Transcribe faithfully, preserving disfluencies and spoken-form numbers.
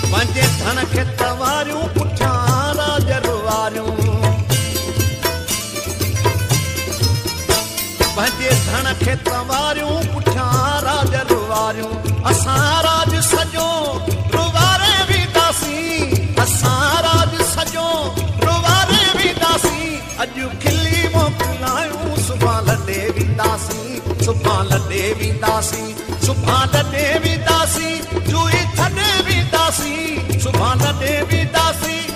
पंहिंजे धन खे तवारियूं पुठियां राज रुवारियूं पंहिंजे धन खे तवारियूं पुठियां राज रुवारियूं असां राज सॼो रुवारे वेंदासीं असां राज सॼो रुवारे वेंदासीं अॼु खिली मोकिलायूं सुभाणे लॾे वेंदासीं सुभाणे लॾे वेंदासीं सुभाणे लॾे वेंदासीं जुई छॾे वेंदासीं सुभाणे लॾे वेंदासीं